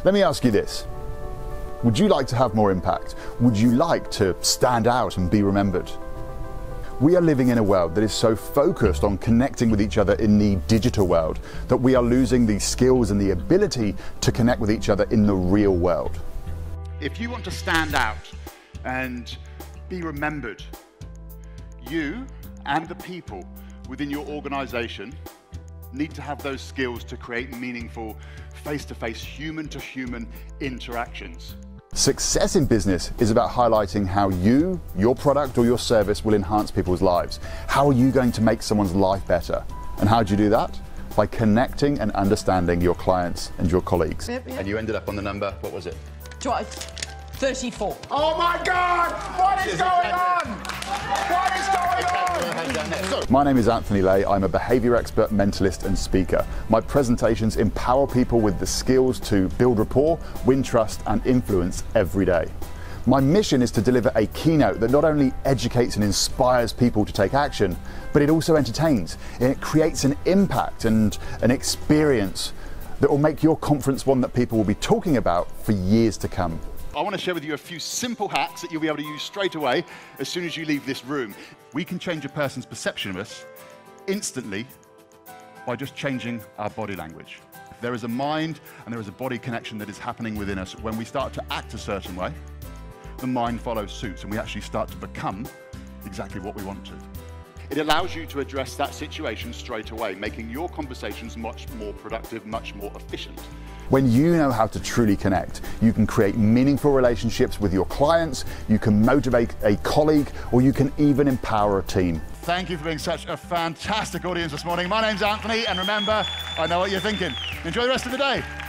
Let me ask you this. Would you like to have more impact? Would you like to stand out and be remembered? We are living in a world that is so focused on connecting with each other in the digital world that we are losing the skills and the ability to connect with each other in the real world. If you want to stand out and be remembered, you and the people within your organization need to have those skills to create meaningful face-to-face, human-to-human interactions. Success in business is about highlighting how you, your product or your service will enhance people's lives. How are you going to make someone's life better? And how do you do that? By connecting and understanding your clients and your colleagues. Yep. And you ended up on the number, what was it? 34. Oh my God! What is going on? What is going on? My name is Anthony Lay. I'm a behaviour expert, mentalist and speaker. My presentations empower people with the skills to build rapport, win trust and influence every day. My mission is to deliver a keynote that not only educates and inspires people to take action, but it also entertains and it creates an impact and an experience that will make your conference one that people will be talking about for years to come. I want to share with you a few simple hacks that you'll be able to use straight away as soon as you leave this room. We can change a person's perception of us instantly by just changing our body language. There is a mind and there is a body connection that is happening within us. When we start to act a certain way, the mind follows suit and we actually start to become exactly what we want to. It allows you to address that situation straight away, making your conversations much more productive, much more efficient. When you know how to truly connect, you can create meaningful relationships with your clients, you can motivate a colleague, or you can even empower a team. Thank you for being such a fantastic audience this morning. My name's Anthony, and remember, I know what you're thinking. Enjoy the rest of the day.